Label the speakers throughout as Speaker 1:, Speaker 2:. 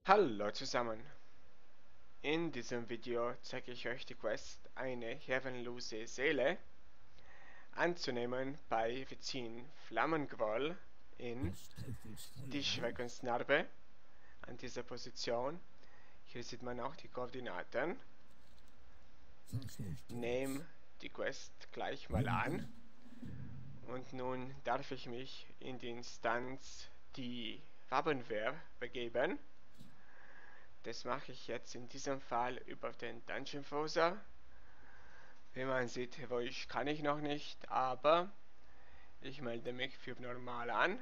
Speaker 1: Hallo zusammen! In diesem Video zeige ich euch die Quest, eine herrenlose Seele anzunehmen bei Vezin Flammenquoll in die Schreckensnarbe an dieser Position. Hier sieht man auch die Koordinaten. Nehme die Quest gleich mal an und nun darf ich mich in die Instanz die Rabenwehr begeben. Das mache ich jetzt in diesem Fall über den Dungeon Browser. Wie man sieht, Voice kann ich noch nicht, aber ich melde mich für normal an.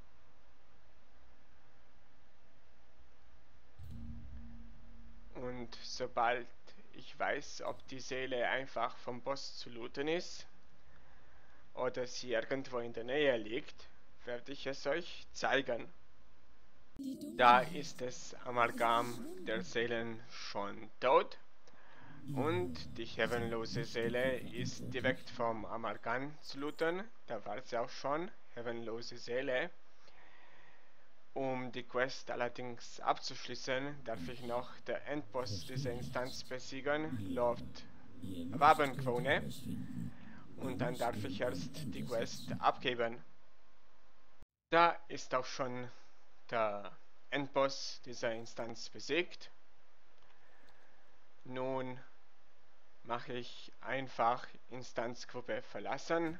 Speaker 1: Und sobald ich weiß, ob die Seele einfach vom Boss zu looten ist oder sie irgendwo in der Nähe liegt, werde ich es euch zeigen. Da ist das Amalgam der Seelen schon tot. Und die herrenlose Seele ist direkt vom Amalgam zu looten. Da war sie auch schon, herrenlose Seele. Um die Quest allerdings abzuschließen, darf ich noch der Endboss dieser Instanz besiegen, Lord Rabenkrone. Und dann darf ich erst die Quest abgeben. Da ist auch schon der Endboss dieser Instanz besiegt. Nun mache ich einfach Instanzgruppe verlassen.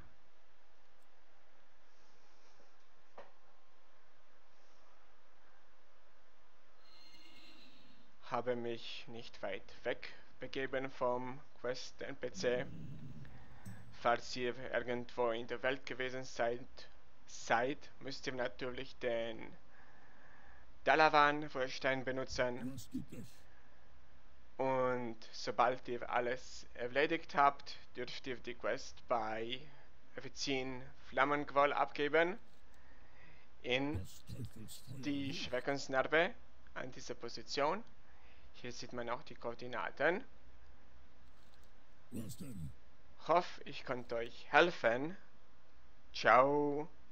Speaker 1: Habe mich nicht weit weg begeben vom Quest NPC. Falls ihr irgendwo in der Welt gewesen seid, müsst ihr natürlich den Dalaran-Feuerstein benutzen. Und sobald ihr alles erledigt habt, dürft ihr die Quest bei Vezin Flammenquoll abgeben. In die Schreckensnarbe an dieser Position. Hier sieht man auch die Koordinaten. Hoffe, ich konnte euch helfen. Ciao!